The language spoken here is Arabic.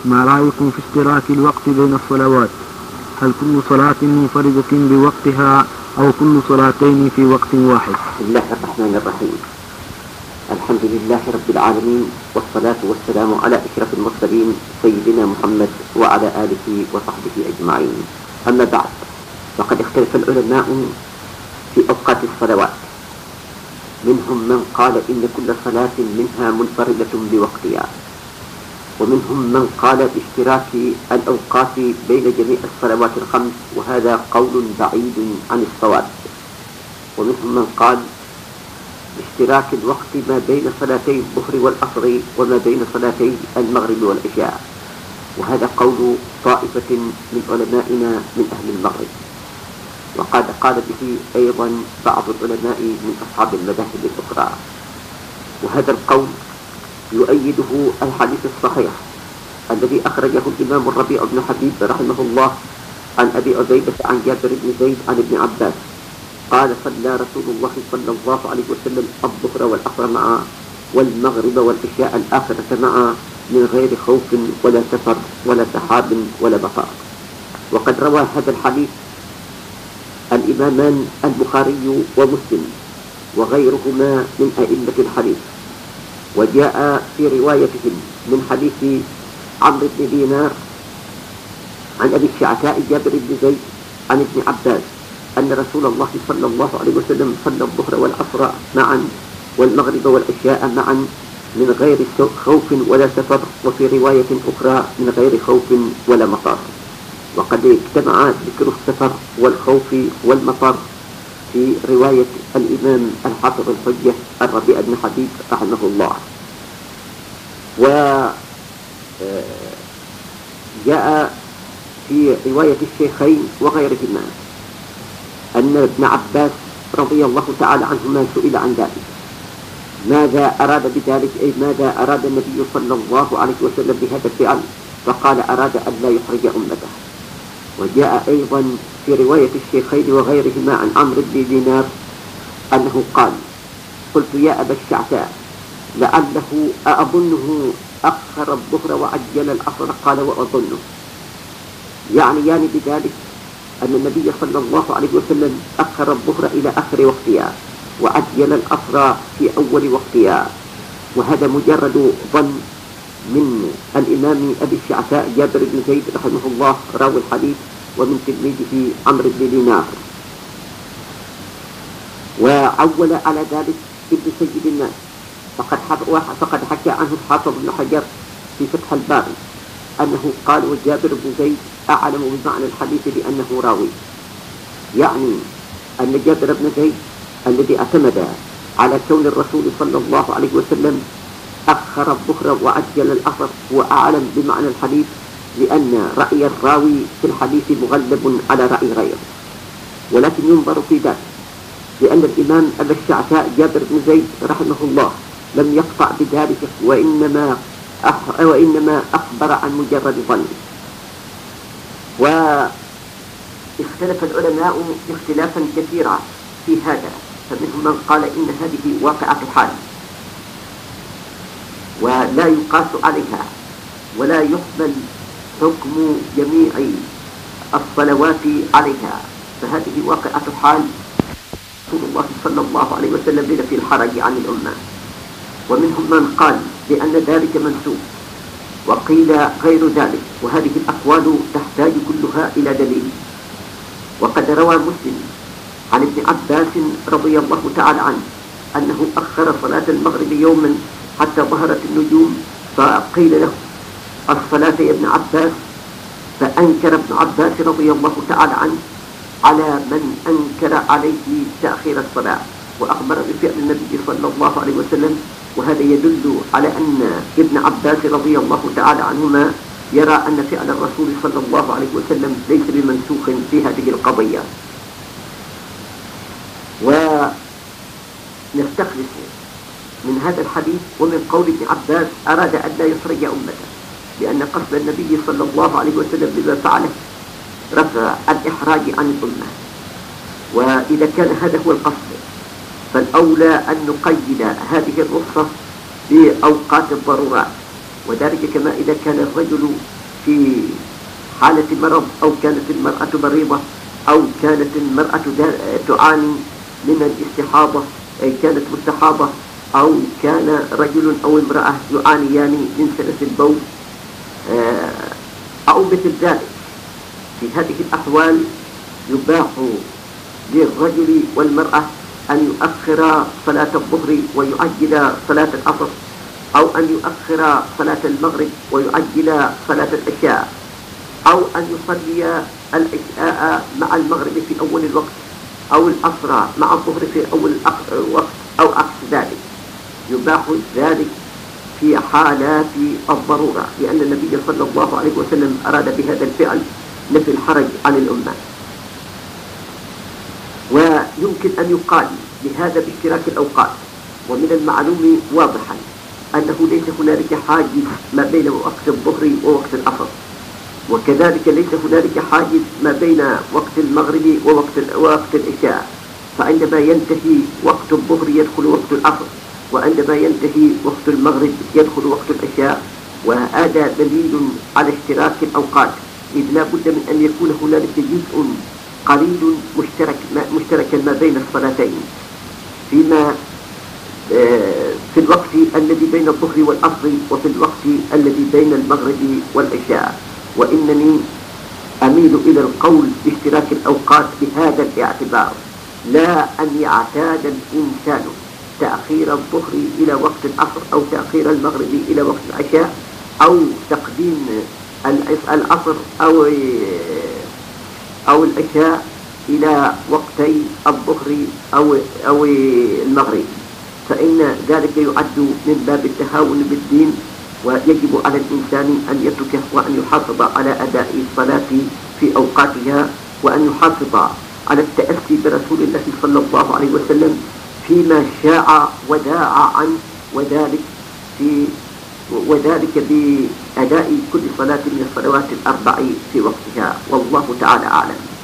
ما رأيكم في اشتراك الوقت بين الصلوات؟ هل كل صلاة منفردة بوقتها أو كل صلاتين في وقت واحد؟ بسم الله الرحمن الرحيم. الحمد لله رب العالمين، والصلاة والسلام على أشرف المرسلين سيدنا محمد وعلى آله وصحبه أجمعين. أما بعد، فقد اختلف العلماء في أوقات الصلوات، منهم من قال إن كل صلاة منها منفردة بوقتها، ومنهم من قال باشتراك الأوقات بين جميع الصلوات الخمس، وهذا قول بعيد عن الصواب. ومنهم من قال باشتراك الوقت ما بين صلاتي الظهر والعصر وما بين صلاتي المغرب والعشاء، وهذا قول طائفة من علمائنا من أهل المغرب، وقد قال به أيضا بعض العلماء من أصحاب المذاهب الأخرى. وهذا القول يؤيده الحديث الصحيح الذي أخرجه الإمام الربيع بن حبيب رحمه الله عن أبي عبيدة عن جابر بن زيد عن ابن عباس قال: صلى رسول الله صلى الله عليه وسلم الظهر والعصر معا والمغرب والعشاء الآخرة معا من غير خوف ولا سفر ولا سحاب ولا بطار. وقد روى هذا الحديث الإمامان البخاري ومسلم وغيرهما من أئمة الحديث، وجاء في روايتهم من حديث عمرو بن دينار عن أبي الشعثاء جابر بن زيد عن ابن عباس أن رسول الله صلى الله عليه وسلم صلى الظهر والعصر معا والمغرب والعشاء معا من غير خوف ولا سفر، وفي رواية أخرى من غير خوف ولا مطر. وقد اجتمع ذكر السفر والخوف والمطر في رواية الإمام الحافظ الحجة الربيع بن حبيب رحمه الله. وجاء في رواية الشيخين وغيرهما أن ابن عباس رضي الله تعالى عنهما سئل عن ذلك، ماذا أراد بذلك، أي ماذا أراد النبي صلى الله عليه وسلم بهذا الفعل؟ فقال: أراد أن لا يخرج أمته. وجاء أيضا في رواية الشيخين وغيرهما عن عمرو بن دينار أنه قال: قلت يا أبا الشعثاء لعله أظنه أخر الظهر وعجل العصر. قال: وأظنه، يعني بذلك أن النبي صلى الله عليه وسلم أخر الظهر إلى آخر وقتها وعجل العصر في أول وقتها. وهذا مجرد ظن من الإمام أبي الشعثاء جابر بن زيد رحمه الله راوي الحديث ومن تلميذه عمرو بن دينار. وعول على ذلك ابن سيد الناس، فقد حكى عنه الحافظ بن حجر في فتح الباري أنه قال: وجابر بن زيد أعلم بمعنى الحديث لأنه راوي، يعني أن جابر بن زيد الذي اعتمد على كون الرسول صلى الله عليه وسلم أخر الظهر وعجل العصر هو أعلم بمعنى الحديث، لأن رأي الراوي في الحديث مغلب على رأي غيره. ولكن ينظر في ذلك، لأن الإمام أبا الشعثاء جابر بن زيد رحمه الله لم يقطع بذلك، وإنما أخبر عن مجرد ظن. واختلف العلماء اختلافا كثيرا في هذا، فمنهم من قال إن هذه واقعة حال ولا يقاس عليها ولا يقبل حكم جميع الصلوات عليها، فهذه واقعة حال رسول الله صلى الله عليه وسلم بلا في الحرج عن الأمة. ومنهم من قال بأن ذلك منسوخ، وقيل غير ذلك، وهذه الأقوال تحتاج كلها إلى دليل. وقد روى مسلم عن ابن عباس رضي الله تعالى عنه أنه أخر صلاة المغرب يوما حتى ظهرت النجوم، فقيل له: الصلاة يا ابن عباس؟ فأنكر ابن عباس رضي الله تعالى عنه على من أنكر عليه تأخير الصلاة، وأخبر بفعل النبي صلى الله عليه وسلم. وهذا يدل على أن ابن عباس رضي الله تعالى عنهما يرى أن فعل الرسول صلى الله عليه وسلم ليس بمنسوخ في هذه القضية. ونستخلص من هذا الحديث ومن قول ابن عباس أراد أن لا يخرج أمته، لأن قصد النبي صلى الله عليه وسلم بما فعله رفع الإحراج عن الأمة. وإذا كان هذا هو القصد، فالأولى أن نقيد هذه الرخصة بأوقات الضرورات، وذلك كما إذا كان الرجل في حالة مرض، أو كانت المرأة مريضة، أو كانت المرأة تعاني من الاستحاضة، كانت مستحاضة، أو كان رجل أو امرأة يعانيان من سلس البول أو مثل ذلك. في هذه الأحوال يباح للرجل والمرأة أن يؤخر صلاة الظهر ويعجل صلاة العصر، أو أن يؤخر صلاة المغرب ويعجل صلاة العشاء، أو أن يصلي العشاء مع المغرب في أول الوقت، أو العصر مع الظهر في أول الوقت، أو عكس ذلك. يباح ذلك في حالات الضرورة، لأن النبي صلى الله عليه وسلم أراد بهذا الفعل نفي الحرج عن الأمة. ويمكن أن يقال بهذا باشتراك الأوقات، ومن المعلوم واضحا أنه ليس هنالك حاجز ما بين وقت الظهر ووقت العصر، وكذلك ليس هنالك حاجز ما بين وقت المغرب ووقت العشاء. فعندما ينتهي وقت الظهر يدخل وقت العصر، وعندما ينتهي وقت المغرب يدخل وقت العشاء. وهذا دليل على اشتراك الأوقات، إذ لا بد من أن يكون هنالك جزء قليل مشتركا ما بين الصلاتين، فيما في الوقت الذي بين الظهر والعصر، وفي الوقت الذي بين المغرب والعشاء. وإنني أميل إلى القول باشتراك الأوقات بهذا الاعتبار، لا أن يعتاد الإنسان تأخير الظهر إلى وقت العصر، أو تأخير المغرب إلى وقت العشاء، أو تقديم العصر أو العشاء إلى وقتي الظهر أو المغرب، فإن ذلك يعد من باب التهاون بالدين. ويجب على الإنسان أن يتركه، وأن يحافظ على أداء الصلاة في أوقاتها، وأن يحافظ على التأسي برسول الله صلى الله عليه وسلم فيما شاع وداع عنه، وذلك بأداء كل صلاة من الصلوات الأربع في وقتها. والله تعالى أعلم.